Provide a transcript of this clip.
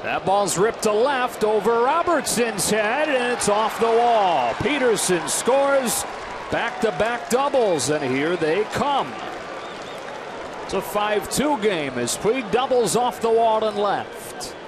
That ball's ripped to left over Robertson's head, and it's off the wall. Pederson scores back-to-back doubles, and here they come. It's a 5-2 game as Puig doubles off the wall and left.